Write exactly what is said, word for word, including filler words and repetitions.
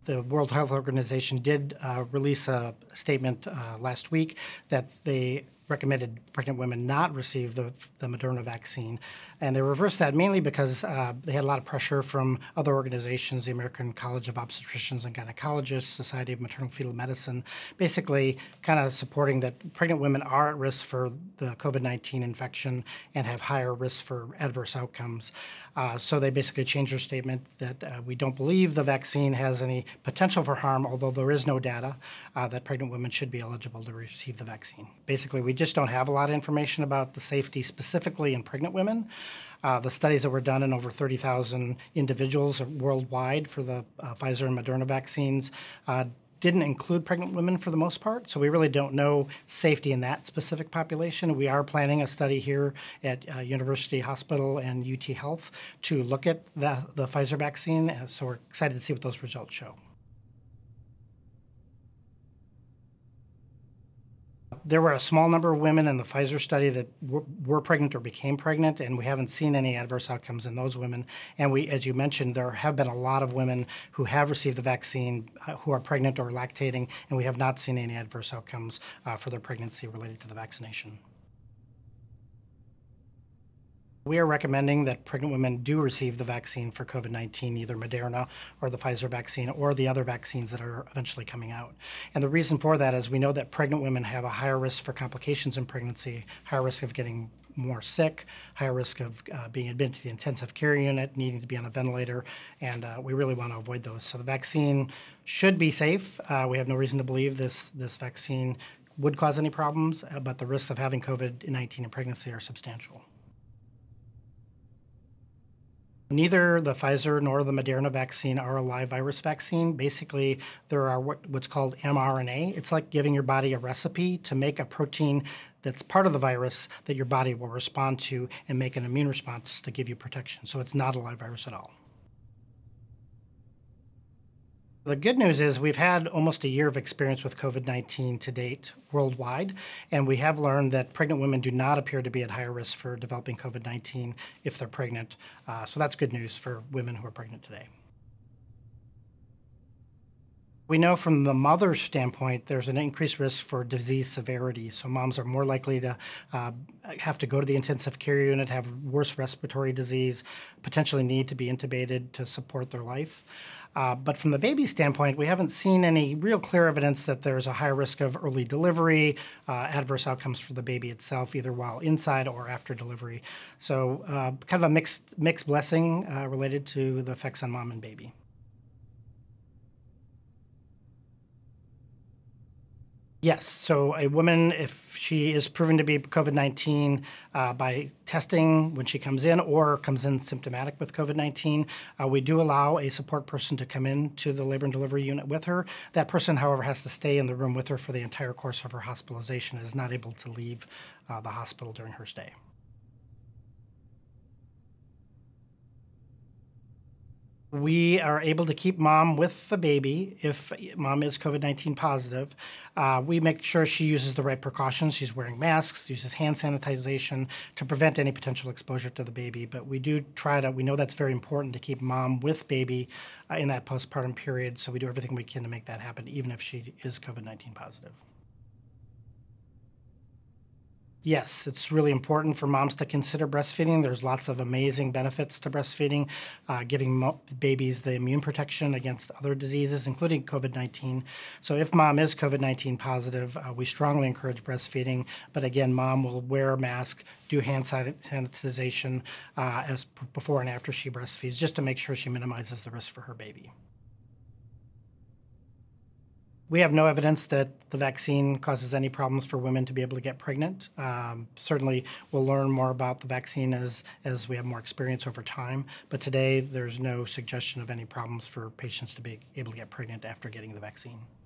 the World Health Organization did uh, release a statement uh, last week that they recommended pregnant women not receive the, the Moderna vaccine. And they reversed that mainly because uh, they had a lot of pressure from other organizations, the American College of Obstetricians and Gynecologists, Society of Maternal Fetal Medicine, basically kind of supporting that pregnant women are at risk for the COVID nineteen infection and have higher risk for adverse outcomes. Uh, so they basically changed their statement that uh, we don't believe the vaccine has any potential for harm, although there is no data uh, that pregnant women should be eligible to receive the vaccine. Basically, we just don't have a lot of information about the safety specifically in pregnant women. Uh, the studies that were done in over thirty thousand individuals worldwide for the uh, Pfizer and Moderna vaccines uh, didn't include pregnant women for the most part, so we really don't know safety in that specific population. We are planning a study here at uh, University Hospital and U T Health to look at the, the Pfizer vaccine, so we're excited to see what those results show. There were a small number of women in the Pfizer study that were, were pregnant or became pregnant, and we haven't seen any adverse outcomes in those women. And we, as you mentioned, there have been a lot of women who have received the vaccine uh, who are pregnant or lactating, and we have not seen any adverse outcomes uh, for their pregnancy related to the vaccination. We are recommending that pregnant women do receive the vaccine for COVID nineteen, either Moderna or the Pfizer vaccine or the other vaccines that are eventually coming out. And the reason for that is we know that pregnant women have a higher risk for complications in pregnancy, higher risk of getting more sick, higher risk of uh, being admitted to the intensive care unit, needing to be on a ventilator, and uh, we really want to avoid those. So the vaccine should be safe. Uh, we have no reason to believe this, this vaccine would cause any problems, uh, but the risks of having COVID nineteen in pregnancy are substantial. Neither the Pfizer nor the Moderna vaccine are a live virus vaccine. Basically, there are what, what's called mRNA. It's like giving your body a recipe to make a protein that's part of the virus that your body will respond to and make an immune response to give you protection. So it's not a live virus at all. The good news is we've had almost a year of experience with COVID nineteen to date worldwide, and we have learned that pregnant women do not appear to be at higher risk for developing COVID nineteen if they're pregnant. Uh, so that's good news for women who are pregnant today. We know from the mother's standpoint there's an increased risk for disease severity. So moms are more likely to uh, have to go to the intensive care unit, have worse respiratory disease, potentially need to be intubated to support their life. Uh, but from the baby standpoint, we haven't seen any real clear evidence that there's a higher risk of early delivery, uh, adverse outcomes for the baby itself, either while inside or after delivery. So uh, kind of a mixed, mixed blessing uh, related to the effects on mom and baby. Yes, so a woman, if she is proven to be COVID nineteen uh, by testing when she comes in or comes in symptomatic with COVID nineteen, uh, we do allow a support person to come in to the labor and delivery unit with her. That person, however, has to stay in the room with her for the entire course of her hospitalization and is not able to leave uh, the hospital during her stay. We are able to keep mom with the baby if mom is COVID nineteen positive. Uh, we make sure she uses the right precautions. She's wearing masks, uses hand sanitization to prevent any potential exposure to the baby. But we do try to, we know that's very important to keep mom with baby uh, in that postpartum period. So we do everything we can to make that happen, even if she is COVID nineteen positive. Yes, it's really important for moms to consider breastfeeding. There's lots of amazing benefits to breastfeeding, uh, giving mo babies the immune protection against other diseases, including COVID nineteen. So if mom is COVID nineteen positive, uh, we strongly encourage breastfeeding. But again, mom will wear a mask, do hand sanitization uh, as before and after she breastfeeds, just to make sure she minimizes the risk for her baby. We have no evidence that the vaccine causes any problems for women to be able to get pregnant. Um, certainly, we'll learn more about the vaccine as, as we have more experience over time. But today, there's no suggestion of any problems for patients to be able to get pregnant after getting the vaccine.